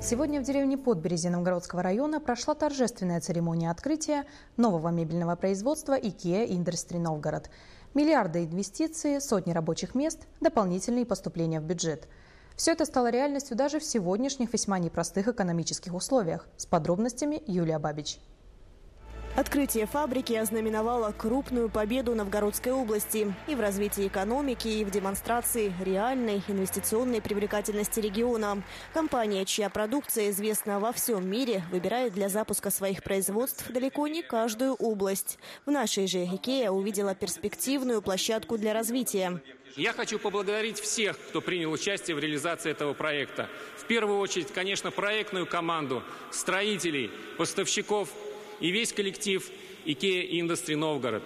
Сегодня в деревне Подберезье Новгородского района прошла торжественная церемония открытия нового мебельного производства IKEA Industry Новгород. Миллиарды инвестиций, сотни рабочих мест, дополнительные поступления в бюджет. Все это стало реальностью даже в сегодняшних весьма непростых экономических условиях. С подробностями Юлия Бабич. Открытие фабрики ознаменовало крупную победу Новгородской области и в развитии экономики, и в демонстрации реальной инвестиционной привлекательности региона. Компания, чья продукция известна во всем мире, выбирает для запуска своих производств далеко не каждую область. В нашей же IKEA увидела перспективную площадку для развития. Я хочу поблагодарить всех, кто принял участие в реализации этого проекта. В первую очередь, конечно, проектную команду, строителей, поставщиков и весь коллектив IKEA Industry Новгород.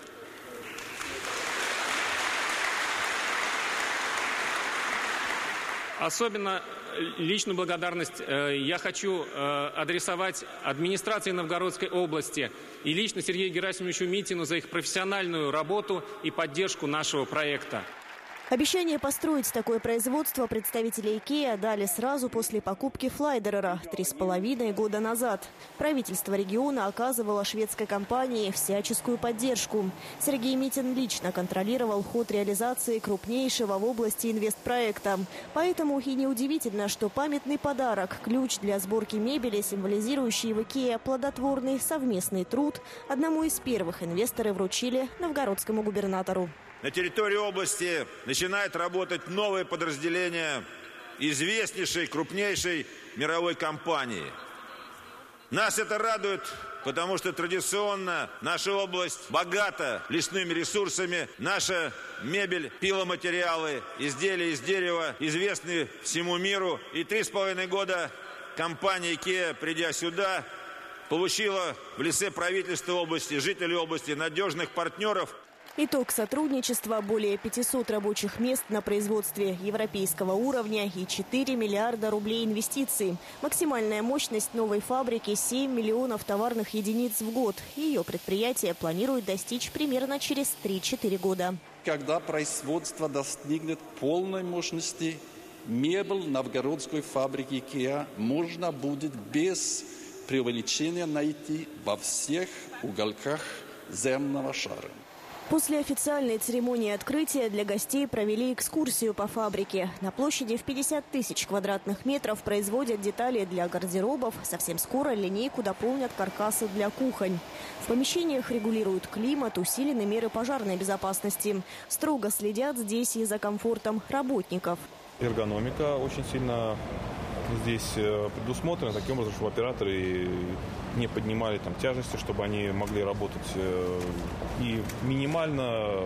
Особенно личную благодарность я хочу адресовать администрации Новгородской области и лично Сергею Герасимовичу Митину за их профессиональную работу и поддержку нашего проекта. Обещание построить такое производство представители IKEA дали сразу после покупки Флайдерера 3,5 года назад. Правительство региона оказывало шведской компании всяческую поддержку. Сергей Митин лично контролировал ход реализации крупнейшего в области инвестпроекта. Поэтому и неудивительно, что памятный подарок, ключ для сборки мебели, символизирующий в IKEA плодотворный совместный труд, одному из первых инвесторы вручили новгородскому губернатору. На территории области начинает работать новое подразделение известнейшей, крупнейшей мировой компании. Нас это радует, потому что традиционно наша область богата лесными ресурсами. Наша мебель, пиломатериалы, изделия из дерева известны всему миру. И 3,5 года компания IKEA, придя сюда, получила в лице правительства области, жителей области надежных партнеров. Итог сотрудничества – более 500 рабочих мест на производстве европейского уровня и 4 миллиарда рублей инвестиций. Максимальная мощность новой фабрики – 7 миллионов товарных единиц в год. Ее предприятие планирует достичь примерно через 3-4 года. Когда производство достигнет полной мощности, мебель новгородской фабрики IKEA можно будет без преувеличения найти во всех уголках земного шара. После официальной церемонии открытия для гостей провели экскурсию по фабрике. На площади в 50 тысяч квадратных метров производят детали для гардеробов. Совсем скоро линейку дополнят каркасы для кухонь. В помещениях регулируют климат, усилены меры пожарной безопасности. Строго следят здесь и за комфортом работников. Эргономика очень сильно здесь предусмотрена таким образом, чтобы операторы не поднимали тяжести, чтобы они могли работать и минимально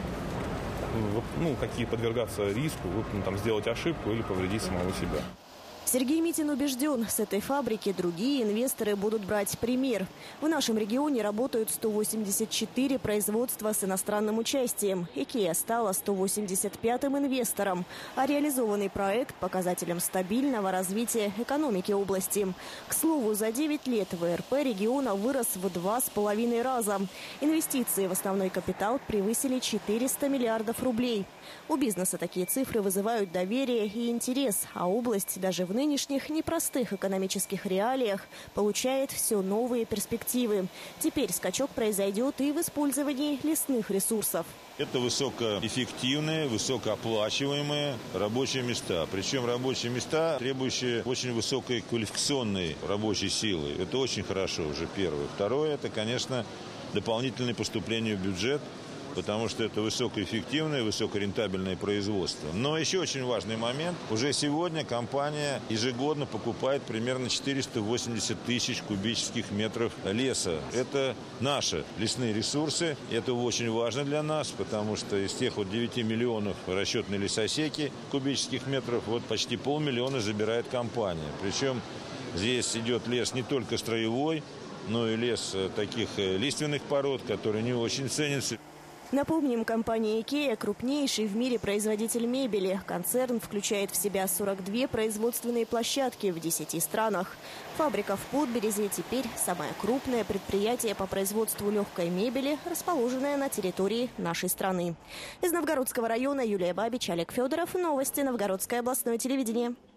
подвергаться риску, сделать ошибку или повредить самого себя. Сергей Митин убежден, с этой фабрики другие инвесторы будут брать пример. В нашем регионе работают 184 производства с иностранным участием. IKEA стала 185-м инвестором, а реализованный проект – показателем стабильного развития экономики области. К слову, за 9 лет ВРП региона вырос в 2,5 раза. Инвестиции в основной капитал превысили 400 миллиардов рублей. У бизнеса такие цифры вызывают доверие и интерес, а область даже в нынешних непростых экономических реалиях получает все новые перспективы. Теперь скачок произойдет и в использовании лесных ресурсов. Это высокоэффективные, высокооплачиваемые рабочие места. Причем рабочие места, требующие очень высокой квалификационной рабочей силы. Это очень хорошо уже первое. Второе, это, конечно, дополнительное поступление в бюджет, потому что это высокоэффективное, высокорентабельное производство. Но еще очень важный момент. Уже сегодня компания ежегодно покупает примерно 480 тысяч кубических метров леса. Это наши лесные ресурсы. Это очень важно для нас, потому что из тех 9 миллионов расчетной лесосеки кубических метров почти 500 000 забирает компания. Причем здесь идет лес не только строевой, но и лес таких лиственных пород, которые не очень ценятся. Напомним, компания IKEA – крупнейший в мире производитель мебели. Концерн включает в себя 42 производственные площадки в 10 странах. Фабрика в Подберезье теперь самое крупное предприятие по производству легкой мебели, расположенное на территории нашей страны. Из Новгородского района Юлия Бабич, Олег Федоров. Новости Новгородское областное телевидение.